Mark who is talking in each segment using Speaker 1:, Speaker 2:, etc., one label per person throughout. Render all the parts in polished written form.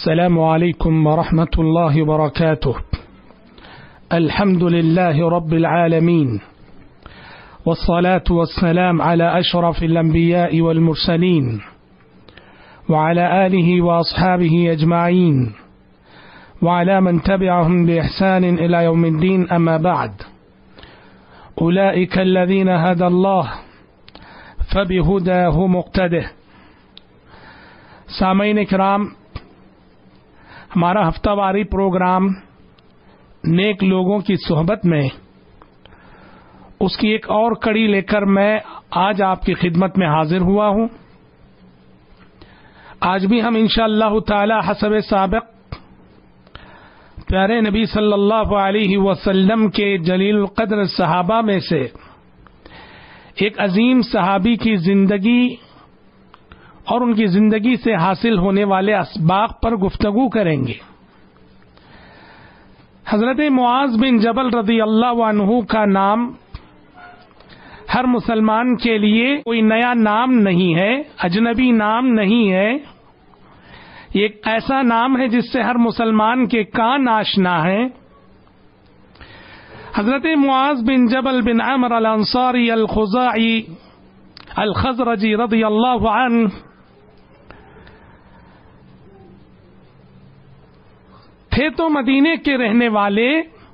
Speaker 1: السلام عليكم ورحمة الله وبركاته. الحمد لله رب العالمين، والصلاة والسلام على أشرف الأنبياء والمرسلين وعلى آله وأصحابه أجمعين وعلى من تبعهم بإحسان إلى يوم الدين. أما بعد، أولئك الذين هدى الله فبهداه مقتده. سامعین کرام، ہمارا ہفتہ واری پروگرام نیک لوگوں کی صحبت میں اس کی ایک اور کڑی لے کر میں آج آپ کی خدمت میں حاضر ہوا ہوں. آج بھی ہم انشاءاللہ تعالی حسب سابق پیارے نبی صلی اللہ علیہ وسلم کے جلیل القدر صحابہ میں سے ایک عظیم صحابی کی زندگی اور ان کی زندگی سے حاصل ہونے والے اسباق پر گفتگو کریں گے. حضرت معاذ بن جبل رضی اللہ عنہ کا نام ہر مسلمان کے لیے کوئی نیا نام نہیں ہے، اجنبی نام نہیں ہے. یہ ایک ایسا نام ہے جس سے ہر مسلمان کے کان آشنا ہیں. حضرت معاذ بن جبل بن عمرو الانصاری الخزاعی الخزرجی رضی اللہ عنہ تھے تو مدینے کے رہنے والے،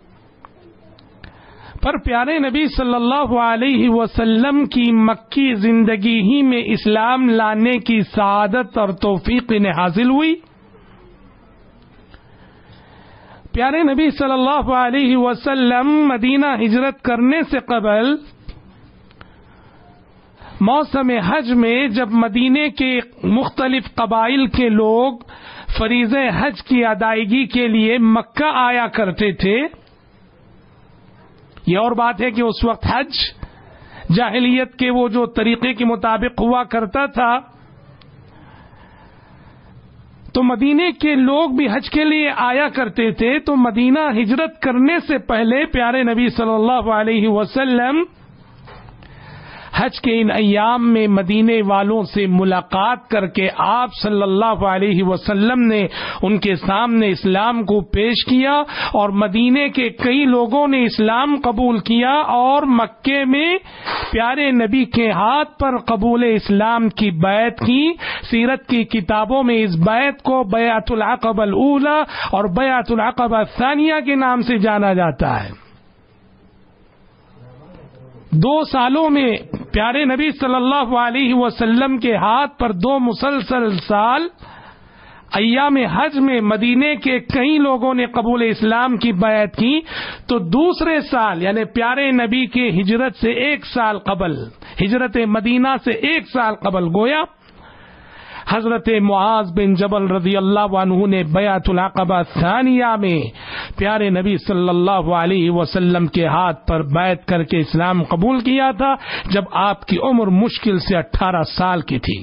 Speaker 1: پر پیارے نبی صلی اللہ علیہ وسلم کی مکی زندگی ہی میں اسلام لانے کی سعادت اور توفیق انہیں حاصل ہوئی. پیارے نبی صلی اللہ علیہ وسلم مدینہ ہجرت کرنے سے قبل موسم حج میں جب مدینے کے مختلف قبائل کے لوگ فریضہ حج کی ادائیگی کے لیے مکہ آیا کرتے تھے، یہ اور بات ہے کہ اس وقت حج جاہلیت کے وہ جو طریقے کے مطابق ہوا کرتا تھا، تو مدینے کے لوگ بھی حج کے لیے آیا کرتے تھے. تو مدینہ ہجرت کرنے سے پہلے پیارے نبی صلی اللہ علیہ وسلم حج کے ان ایام میں مدینے والوں سے ملاقات کر کے آپ صلی اللہ علیہ وسلم نے ان کے سامنے اسلام کو پیش کیا، اور مدینے کے کئی لوگوں نے اسلام قبول کیا، اور مکے میں پیارے نبی کے ہاتھ پر قبول اسلام کی بیعت کی. سیرت کی کتابوں میں اس بیعت کو بیعت العقبہ الاولی اور بیعت العقبہ الثانیہ کے نام سے جانا جاتا ہے. 2 سالوں میں پیارے نبی صلی اللہ علیہ وسلم کے ہاتھ پر 2 مسلسل سال ایام حج میں مدینے کے کئی لوگوں نے قبول اسلام کی بیعت کی. تو دوسرے سال یعنی پیارے نبی کے ہجرت سے 1 سال قبل، ہجرت مدینہ سے 1 سال قبل، گویا حضرت معاذ بن جبل رضی اللہ عنہ نے بیعت العقبہ ثانیہ میں پیارے نبی صلی اللہ علیہ وسلم کے ہاتھ پر بیعت کر کے اسلام قبول کیا تھا جب آپ کی عمر مشکل سے 18 سال کی تھی.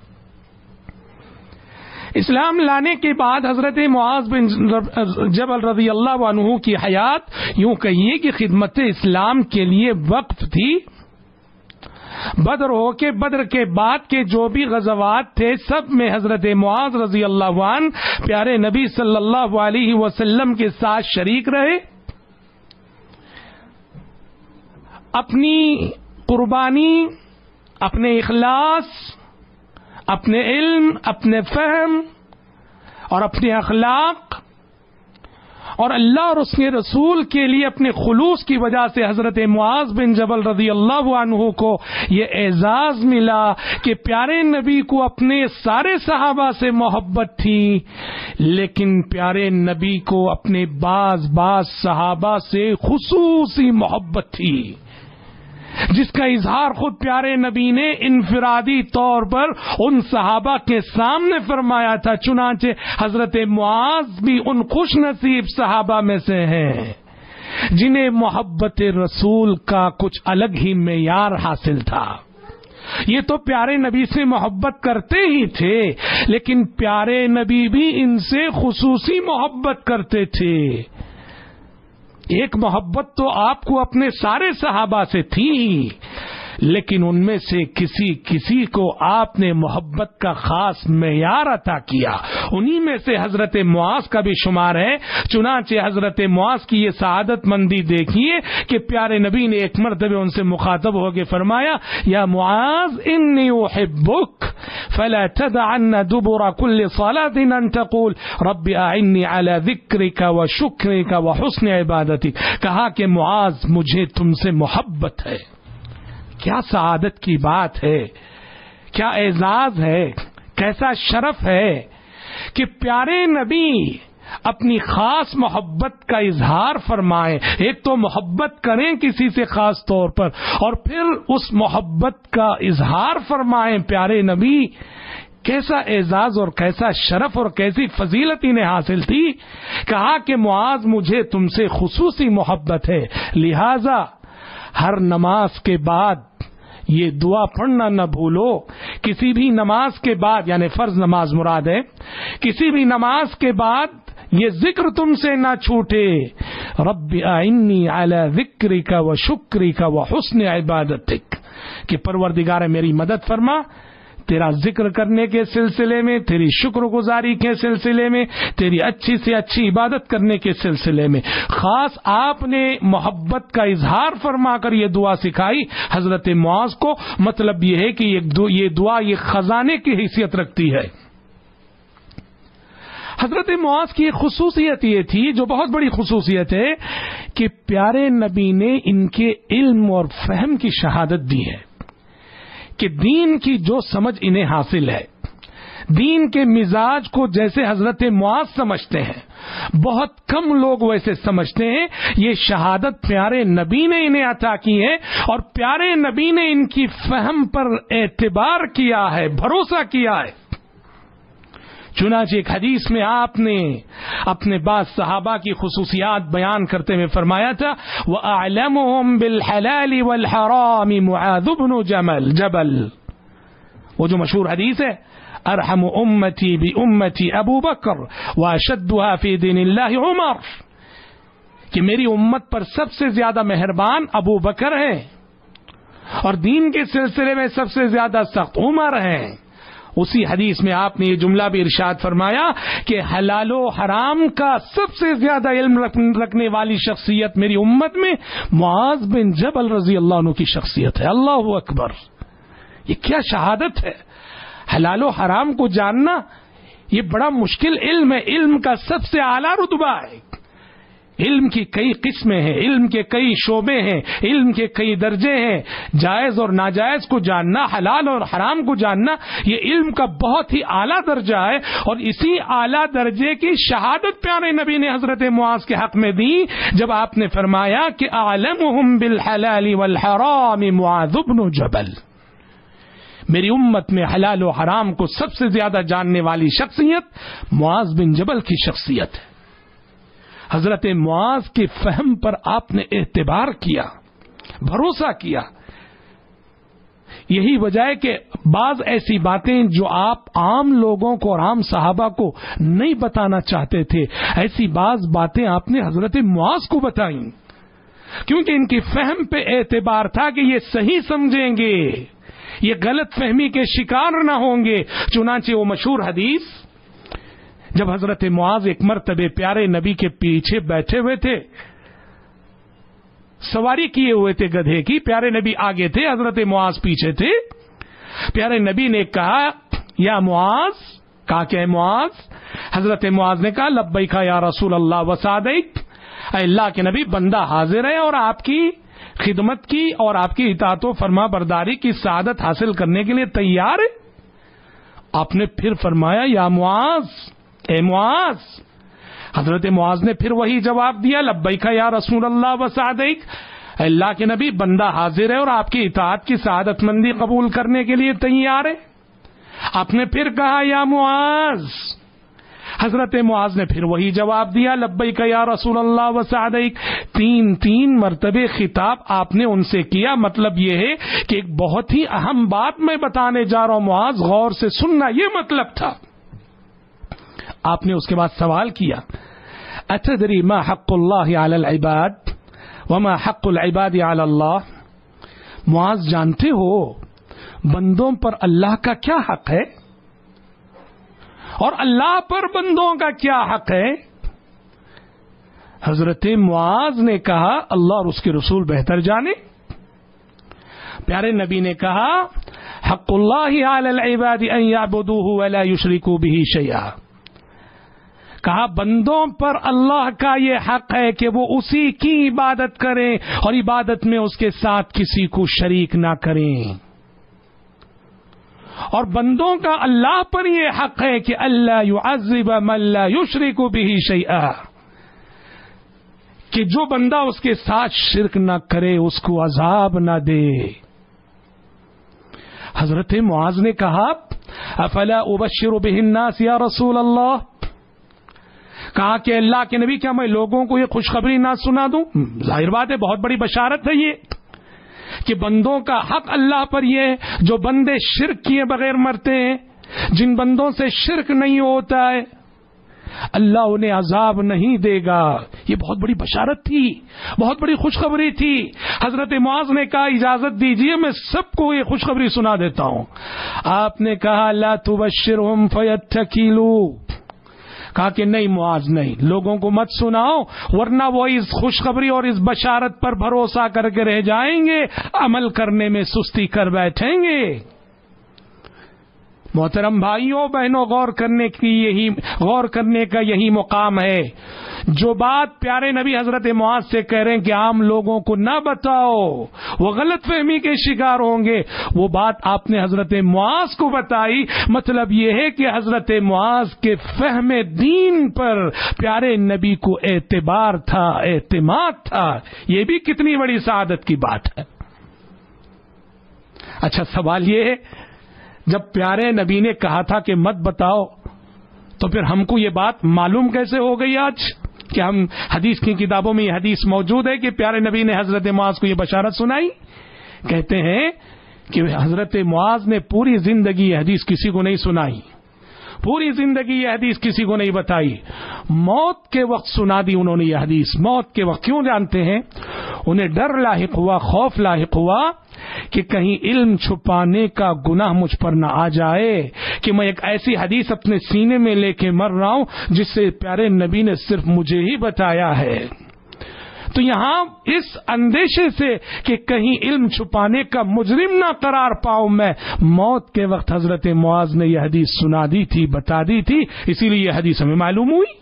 Speaker 1: اسلام لانے کے بعد حضرت معاذ بن جبل رضی اللہ عنہ کی حیات یوں کہیے کہ خدمت اسلام کے لیے وقف تھی. بدر ہو کے بدر کے بعد کے جو بھی غزوات تھے سب میں حضرت معاذ رضی اللہ عنہ پیارے نبی صلی اللہ علیہ وسلم کے ساتھ شریک رہے. اپنی قربانی، اپنے اخلاص، اپنے علم، اپنے فہم اور اپنے اخلاق اور اللہ اور اس کے رسول کے لیے اپنے خلوص کی وجہ سے حضرت معاذ بن جبل رضی اللہ عنہ کو یہ اعزاز ملا کہ پیارے نبی کو اپنے سارے صحابہ سے محبت تھی، لیکن پیارے نبی کو اپنے بعض صحابہ سے خصوصی محبت تھی، جس کا اظہار خود پیارے نبی نے انفرادی طور پر ان صحابہ کے سامنے فرمایا تھا. چنانچہ حضرت معاذ بھی ان خوش نصیب صحابہ میں سے ہیں جنہیں محبت رسول کا کچھ الگ ہی معیار حاصل تھا. یہ تو پیارے نبی سے محبت کرتے ہی تھے، لیکن پیارے نبی بھی ان سے خصوصی محبت کرتے تھے. ایک محبت تو آپ کو اپنے سارے صحابہ سے تھی، لیکن ان میں سے کسی کو آپ نے محبت کا خاص معیار عطا کیا. انہی میں سے حضرت معاذ کا بھی شمار ہے. چنانچہ حضرت معاذ کی یہ سعادت مندی دیکھیے کہ پیارے نبی نے ایک مرتبہ ان سے مخاطب ہو کے فرمایا یا معاذ انی احبک فلا تدعن دبر كل صلاة ان تقول رب اعني على ذکرک وشکرک وحسن عبادتک. کہا کہ معاذ مجھے تم سے محبت ہے. کیا سعادت کی بات ہے, کیا اعزاز ہے, کیسا شرف ہے کہ پیارے نبی اپنی خاص محبت کا اظہار فرمائیں. ایک تو محبت کریں کسی سے خاص طور پر, اور پھر اس محبت کا اظہار فرمائیں پیارے نبی. کیسا اعزاز اور کیسا شرف اور کیسی فضیلت انہیں حاصل تھی. کہا کہ معاذ مجھے تم سے خصوصی محبت ہے, لہذا ہر نماز کے بعد یہ دعا پڑھنا نہ بھولو. کسی بھی نماز کے بعد, یعنی فرض نماز مراد ہے, کسی بھی نماز کے بعد یہ ذکر تم سے نہ چھوٹے, رب اعنی علی ذکرک و شکرک و حسن عبادتک, کہ پروردگار میری مدد فرما تیرا ذکر کرنے کے سلسلے میں, تیری شکر گزاری کے سلسلے میں, تیری اچھی سے اچھی عبادت کرنے کے سلسلے میں. خاص آپ نے محبت کا اظہار فرما کر یہ دعا سکھائی حضرت معاذ کو. مطلب یہ ہے کہ یہ دعا یہ خزانے کی حیثیت رکھتی ہے. حضرت معاذ کی ایک خصوصیت یہ تھی, جو بہت بڑی خصوصیت ہے, کہ پیارے نبی نے ان کے علم اور فہم کی شہادت دی ہے کہ دین کی جو سمجھ انہیں حاصل ہے, دین کے مزاج کو جیسے حضرت معاذ سمجھتے ہیں, بہت کم لوگ ویسے سمجھتے ہیں. یہ شہادت پیارے نبی نے انہیں عطا کی ہے, اور پیارے نبی نے ان کی فہم پر اعتبار کیا ہے, بھروسہ کیا ہے. چنانچہ ایک حدیث میں آپ نے اپنے بعض صحابہ کی خصوصیات بیان کرتے ہوئے فرمایا تھا وَأَعْلَمُهُمْ بِالْحَلَالِ وَالْحَرَامِ مُعَاذُ بْنُ جبل, وہ جو مشہور حدیث ہے, ارحم امتی بامتی ابو بکر واشدها فی دین اللہ عمر, کہ میری امت پر سب سے زیادہ مہربان ابو بکر ہیں اور دین کے سلسلے میں سب سے زیادہ سخت عمر ہیں. اسی حدیث میں آپ نے یہ جملہ بھی ارشاد فرمایا کہ حلال و حرام کا سب سے زیادہ علم رکھنے والی شخصیت میری امت میں معاذ بن جبل رضی اللہ عنہ کی شخصیت ہے. اللہ اکبر, یہ کیا شہادت ہے. حلال و حرام کو جاننا یہ بڑا مشکل علم ہے. علم کا سب سے اعلیٰ رتبہ ہے. علم کی کئی قسمیں ہیں, علم کے کئی شعبے ہیں, علم کے کئی درجے ہیں. جائز اور ناجائز کو جاننا, حلال اور حرام کو جاننا, یہ علم کا بہت ہی اعلیٰ درجہ ہے. اور اسی اعلیٰ درجے کی شہادت پیارے نبی نے حضرت معاذ کے حق میں دی جب آپ نے فرمایا کہ اعلمہم بالحلال والحرام معاذ بن جبل, میری امت میں حلال و حرام کو سب سے زیادہ جاننے والی شخصیت معاذ بن جبل کی شخصیت ہے. حضرت معاذ کے فہم پر آپ نے اعتبار کیا, بھروسہ کیا. یہی وجہ ہے کہ بعض ایسی باتیں جو آپ عام لوگوں کو اور عام صحابہ کو نہیں بتانا چاہتے تھے, ایسی بعض باتیں آپ نے حضرت معاذ کو بتائیں, کیونکہ ان کی فہم پہ اعتبار تھا کہ یہ صحیح سمجھیں گے, یہ غلط فہمی کے شکار نہ ہوں گے. چنانچہ وہ مشہور حدیث, جب حضرت معاذ ایک مرتبہ پیارے نبی کے پیچھے بیٹھے ہوئے تھے, سواری کیے ہوئے تھے گدھے کی, پیارے نبی آگے تھے, حضرت معاذ پیچھے تھے. پیارے نبی نے کہا یا معاذ, کہا کہ اے معاذ. حضرت معاذ نے کہا لبیک یا رسول اللہ وسعدیک, اے اللہ کے نبی بندہ حاضر ہے اور آپ کی خدمت کی اور آپ کی اطاعت و فرما برداری کی سعادت حاصل کرنے کے لیے تیار ہے. آپ نے پھر فرمایا یا معاذ, اے معاذ. حضرت معاذ نے پھر وہی جواب دیا لبیک یا رسول اللہ وسعدیک, اللہ کے نبی بندہ حاضر ہے اور آپ کی اطاعت کی سعادت مندی قبول کرنے کے لیے تیار ہے. آپ نے پھر کہا یا معاذ. حضرت معاذ نے پھر وہی جواب دیا لبیک یا رسول اللہ وسعدیک. تین مرتبے خطاب آپ نے ان سے کیا. مطلب یہ ہے کہ ایک بہت ہی اہم بات میں بتانے جا رہا ہوں معاذ, غور سے سننا, یہ مطلب تھا. آپ نے اس کے بعد سوال کیا اتدری ما حق اللہ علی العباد وما حق العباد علی اللہ. معاذ جانتے ہو بندوں پر اللہ کا کیا حق ہے اور اللہ پر بندوں کا کیا حق ہے؟ حضرت معاذ نے کہا اللہ اور اس کے رسول بہتر جانے. پیارے نبی نے کہا حق اللہ علی العباد ان یعبدوہ ولا یشرکوا بہ شیئا. کہا بندوں پر اللہ کا یہ حق ہے کہ وہ اسی کی عبادت کریں اور عبادت میں اس کے ساتھ کسی کو شریک نہ کریں. اور بندوں کا اللہ پر یہ حق ہے کہ اللہ یعذب من لا یشرک بہ شیئا، کہ جو بندہ اس کے ساتھ شرک نہ کرے اس کو عذاب نہ دے. حضرت معاذ نے کہا افلا ابشر بہ الناس یا رسول اللہ. کہا کہ اللہ کے نبی کیا میں لوگوں کو یہ خوشخبری نہ سنا دوں؟ ظاہر بات ہے بہت بڑی بشارت ہے یہ کہ بندوں کا حق اللہ پر یہ جو بندے شرک کیے بغیر مرتے ہیں، جن بندوں سے شرک نہیں ہوتا ہے اللہ انہیں عذاب نہیں دے گا. یہ بہت بڑی بشارت تھی، بہت بڑی خوشخبری تھی. حضرت معاذ نے کہا اجازت دیجیے میں سب کو یہ خوشخبری سنا دیتا ہوں. آپ نے کہا لا تبشرهم فیتکلوا. کہا کہ نہیں معاذ نہیں، لوگوں کو مت سناؤ ورنہ وہ اس خوشخبری اور اس بشارت پر بھروسہ کر کے رہ جائیں گے، عمل کرنے میں سستی کر بیٹھیں گے. محترم بھائیوں بہنوں، غور کرنے کا یہی مقام ہے. جو بات پیارے نبی حضرت معاذ سے کہہ رہے ہیں کہ عام لوگوں کو نہ بتاؤ وہ غلط فہمی کے شکار ہوں گے، وہ بات آپ نے حضرت معاذ کو بتائی. مطلب یہ ہے کہ حضرت معاذ کے فہم دین پر پیارے نبی کو اعتبار تھا، اعتماد تھا. یہ بھی کتنی بڑی سعادت کی بات ہے. اچھا سوال یہ ہے جب پیارے نبی نے کہا تھا کہ مت بتاؤ تو پھر ہم کو یہ بات معلوم کیسے ہو گئی آج کہ ہم حدیث کی کتابوں میں یہ حدیث موجود ہے کہ پیارے نبی نے حضرت معاذ کو یہ بشارت سنائی؟ کہتے ہیں کہ حضرت معاذ نے پوری زندگی یہ حدیث کسی کو نہیں سنائی، پوری زندگی یہ حدیث کسی کو نہیں بتائی. موت کے وقت سنا دی انہوں نے یہ حدیث. موت کے وقت کیوں جانتے ہیں؟ انہیں ڈر لاحق ہوا، خوف لاحق ہوا کہ کہیں علم چھپانے کا گناہ مجھ پر نہ آ جائے کہ میں ایک ایسی حدیث اپنے سینے میں لے کے مر رہا ہوں جس سے پیارے نبی نے صرف مجھے ہی بتایا ہے. تو یہاں اس اندیشے سے کہ کہیں علم چھپانے کا مجرم نہ قرار پاؤں میں، موت کے وقت حضرت معاذ نے یہ حدیث سنا دی تھی، بتا دی تھی، اسی لیے یہ حدیث ہمیں معلوم ہوئی.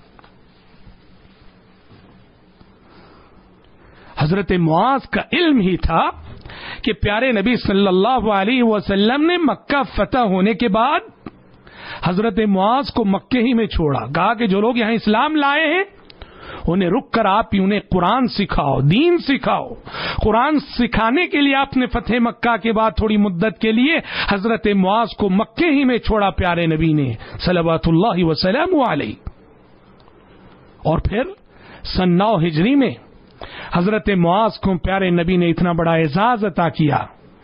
Speaker 1: حضرت معاذ کا علم ہی تھا کہ پیارے نبی صلی اللہ علیہ وسلم نے مکہ فتح ہونے کے بعد حضرت معاذ کو مکے ہی میں چھوڑا. کہا کہ جو لوگ یہاں اسلام لائے ہیں انہیں رک کر آپ ہی انہیں قرآن سکھاؤ، دین سکھاؤ. قرآن سکھانے کے لیے آپ نے فتح مکہ کے بعد تھوڑی مدت کے لیے حضرت معاذ کو مکے ہی میں چھوڑا پیارے نبی نے صلوات اللہ وسلم علیہ. اور پھر سن 9 ہجری میں حضرت معاذ کو پیارے نبی نے اتنا بڑا اعزاز عطا کیا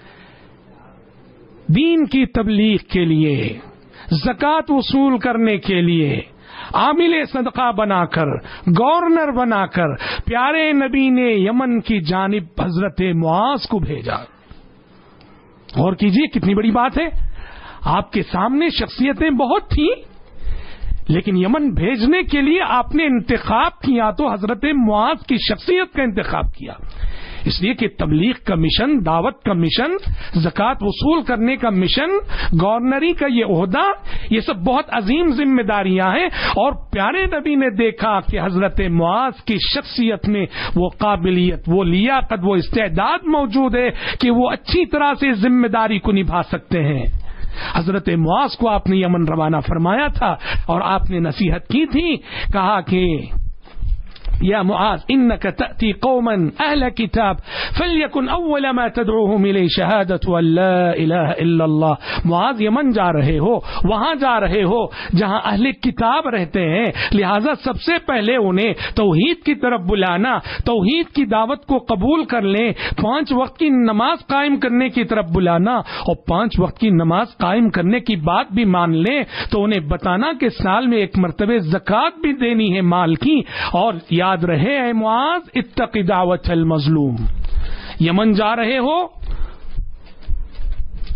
Speaker 1: دین کی تبلیغ کے لیے، زکوٰۃ وصول کرنے کے لیے، عامل صدقہ بنا کر، گورنر بنا کر پیارے نبی نے یمن کی جانب حضرت معاذ کو بھیجا. غور کیجئے کتنی بڑی بات ہے. آپ کے سامنے شخصیتیں بہت تھیں لیکن یمن بھیجنے کے لیے آپ نے انتخاب کیا تو حضرت معاذ کی شخصیت کا انتخاب کیا. اس لیے کہ تبلیغ کا مشن، دعوت کا مشن، زکوٰۃ وصول کرنے کا مشن، گورنری کا یہ عہدہ، یہ سب بہت عظیم ذمہ داریاں ہیں. اور پیارے نبی نے دیکھا کہ حضرت معاذ کی شخصیت میں وہ قابلیت، وہ لیاقت، وہ استعداد موجود ہے کہ وہ اچھی طرح سے ذمہ داری کو نبھا سکتے ہیں. حضرت معاذ کو آپ نے یمن روانہ فرمایا تھا اور آپ نے نصیحت کی تھی. کہا کہ یا معاذ انك تأتي قوما اهل كتاب فليكن اول ما تدعوهم اليه شهادة ان لا اله الا الله. معاذ یمن جا رہے ہو، وہاں جا رہے ہو جہاں اہل کتاب رہتے ہیں، لہذا سب سے پہلے انہیں توحید کی طرف بلانا، توحید کی دعوت کو قبول کر لیں، 5 وقت کی نماز قائم کرنے کی طرف بلانا، اور 5 وقت کی نماز قائم کرنے کی بات بھی مان لیں تو انہیں بتانا کہ سال میں 1 مرتبہ زکوٰۃ بھی دینی ہے مال کی. اور یاد رہے اے معاذ اتق دعوت المظلوم. یمن جا رہے ہو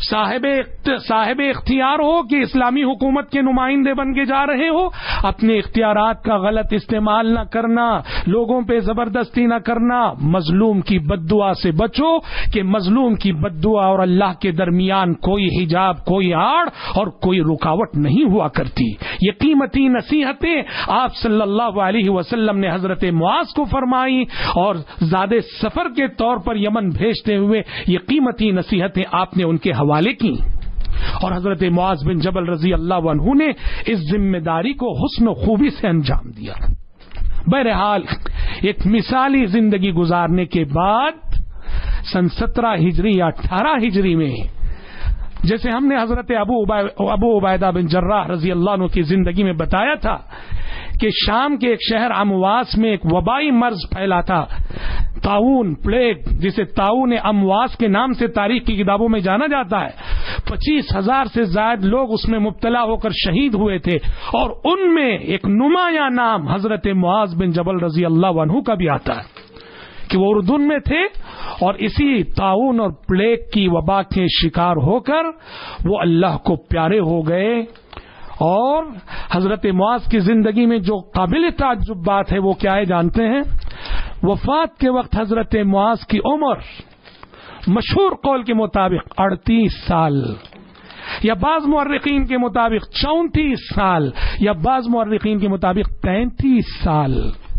Speaker 1: صاحب اختیار ہو کہ اسلامی حکومت کے نمائندے بن کے جا رہے ہو، اپنے اختیارات کا غلط استعمال نہ کرنا، لوگوں پہ زبردستی نہ کرنا، مظلوم کی بد دعا سے بچو کہ مظلوم کی بد دعا اور اللہ کے درمیان کوئی حجاب، کوئی آڑ اور کوئی رکاوٹ نہیں ہوا کرتی۔ یہ قیمتی نصیحتیں آپ صلی اللہ علیہ وسلم نے حضرت معاذ کو فرمائی اور زاد سفر کے طور پر یمن بھیجتے ہوئے یہ قیمتی نصیحتیں آپ نے ان کے حوالے کی، اور حضرت معاذ بن جبل رضی اللہ عنہ نے اس ذمہ داری کو حسن و خوبی سے انجام دیا۔ بہرحال ایک مثالی زندگی گزارنے کے بعد سن 17 ہجری یا 18 ہجری میں جیسے ہم نے حضرت ابو عبیدہ بن جراح رضی اللہ عنہ کی زندگی میں بتایا تھا کہ شام کے ایک شہر امواس میں ایک وبائی مرض پھیلا تھا، طاعون، پلیگ، جسے طاعون امواس کے نام سے تاریخ کی کتابوں میں جانا جاتا ہے۔ 25,000 سے زائد لوگ اس میں مبتلا ہو کر شہید ہوئے تھے، اور ان میں ایک نمایاں نام حضرت معاذ بن جبل رضی اللہ عنہ کا بھی آتا ہے کہ وہ اردن میں تھے اور اسی طاعون اور پلیگ کی وبا کے شکار ہو کر وہ اللہ کو پیارے ہو گئے۔ اور حضرت معاذ کی زندگی میں جو قابل تعجب بات ہے وہ کیا ہے جانتے ہیں؟ وفات کے وقت حضرت معاذ کی عمر مشہور قول کے مطابق 38 سال، یا بعض مورخین کے مطابق 34 سال، یا بعض مورخین کے مطابق 33 سال،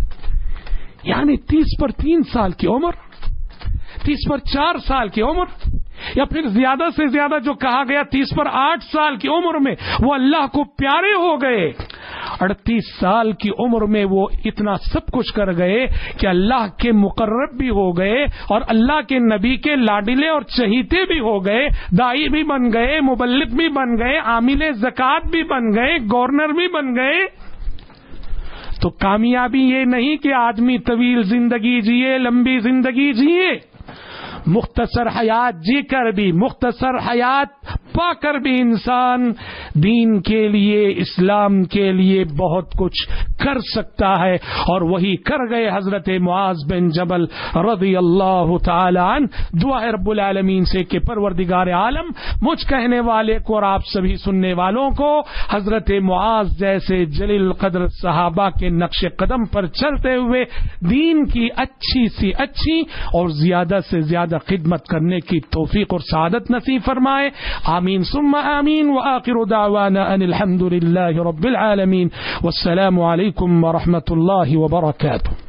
Speaker 1: یعنی 30 پر 3 سال کی عمر، 30 پر 4 سال کی عمر، یا پھر زیادہ سے زیادہ جو کہا گیا 30 پر 8 سال کی عمر میں وہ اللہ کو پیارے ہو گئے۔ 38 سال کی عمر میں وہ اتنا سب کچھ کر گئے کہ اللہ کے مقرب بھی ہو گئے اور اللہ کے نبی کے لاڈلے اور چہیتے بھی ہو گئے، دائی بھی بن گئے، مبلغ بھی بن گئے، عامل زکوٰۃ بھی بن گئے، گورنر بھی بن گئے۔ تو کامیابی یہ نہیں کہ آدمی طویل زندگی جیے، لمبی زندگی جیے، مختصر حیات جی کر بھی، مختصر حیات پا کر بھی انسان دین کے لیے، اسلام کے لیے بہت کچھ کر سکتا ہے، اور وہی کر گئے حضرت معاذ بن جبل رضی اللہ تعالی عنہ۔ دعا ہے رب العالمین سے کہ پروردگار عالم مجھ کہنے والے کو اور آپ سبھی سننے والوں کو حضرت معاذ جیسے جلیل القدر صحابہ کے نقش قدم پر چلتے ہوئے دین کی اچھی سی اچھی اور زیادہ سے زیادہ خدمت کرنے کی توفیق اور سعادت نصیب فرمائے۔ آمین ثم آمین، وآخر دعوانا ان الحمد للہ رب العالمین، والسلام علیکم ورحمۃ اللہ وبرکاتہ۔